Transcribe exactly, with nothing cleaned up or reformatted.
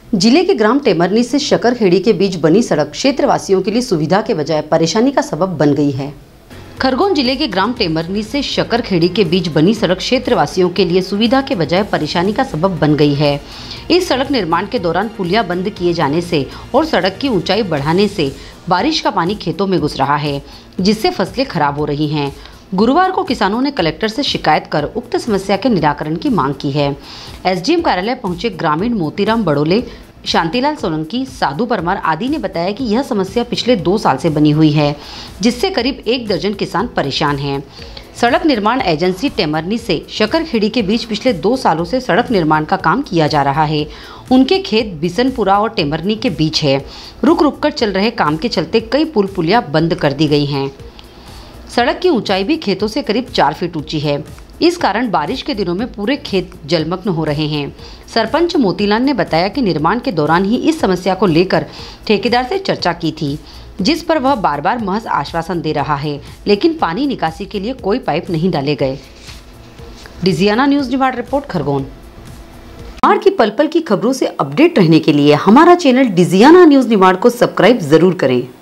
जिले के ग्राम टेमरनी से शकरखेड़ी के बीच बनी सड़क क्षेत्रवासियों के लिए सुविधा के बजाय परेशानी का सबब बन गई है। खरगोन जिले के ग्राम टेमरनी से शकरखेड़ी के बीच बनी सड़क क्षेत्रवासियों के लिए सुविधा के बजाय परेशानी का सबब बन गई है। इस सड़क निर्माण के दौरान पुलिया बंद किए जाने से और सड़क की ऊंचाई बढ़ाने से बारिश का पानी खेतों में घुस रहा है, जिससे फसलें खराब हो रही हैं। गुरुवार को किसानों ने कलेक्टर से शिकायत कर उक्त समस्या के निराकरण की मांग की है। एसडीएम कार्यालय पहुंचे ग्रामीण मोतीराम बड़ोले, शांतिलाल सोलंकी, साधु परमार आदि ने बताया कि यह समस्या पिछले दो साल से बनी हुई है, जिससे करीब एक दर्जन किसान परेशान हैं। सड़क निर्माण एजेंसी टेमरनी से शकरखेड़ी के बीच पिछले दो सालों से सड़क निर्माण का काम किया जा रहा है। उनके खेत बिसनपुरा और टेमरनी के बीच है। रुक रुक कर चल रहे काम के चलते कई पुल पुलिया बंद कर दी गई हैं। सड़क की ऊंचाई भी खेतों से करीब चार फीट ऊंची है। इस कारण बारिश के दिनों में पूरे खेत जलमग्न हो रहे हैं। सरपंच मोतीलाल ने बताया कि निर्माण के दौरान ही इस समस्या को लेकर ठेकेदार से चर्चा की थी, जिस पर वह बार बार महज आश्वासन दे रहा है, लेकिन पानी निकासी के लिए कोई पाइप नहीं डाले गए। डिजियाना न्यूज निवाड़ रिपोर्ट, खरगोन। निवाड़ की पल पल की खबरों से अपडेट रहने के लिए हमारा चैनल डिजियाना न्यूज निवाड़ को सब्सक्राइब जरूर करें।